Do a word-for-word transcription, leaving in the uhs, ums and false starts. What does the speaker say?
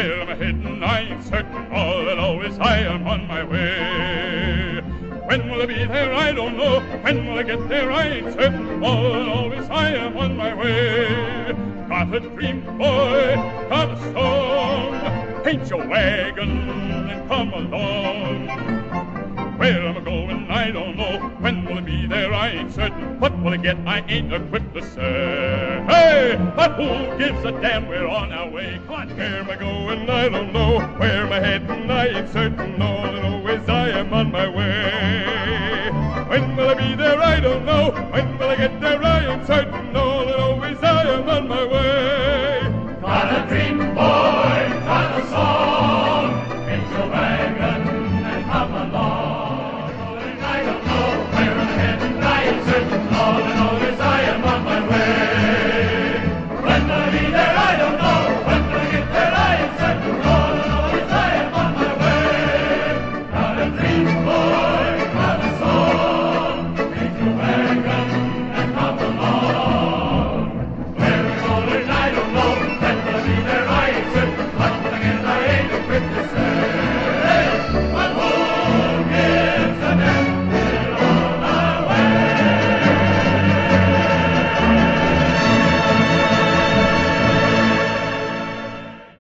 Where am I heading? I ain't certain. All that always I am on my way. When will I be there? I don't know. When will I get there? I ain't certain. All that always I am on my way. Got a dream, boy, got a song. Paint your wagon and come along. Where am I going? I don't know. When will I be there? I ain't certain. What will I get? I ain't equipped to say. Hey, but who gives a damn? We're on our way. Come on. Where am I going? I don't know. Where am I heading? I ain't certain. All that always I am on my way. When will I be there? I don't know. When will I get there? I ain't certain. No.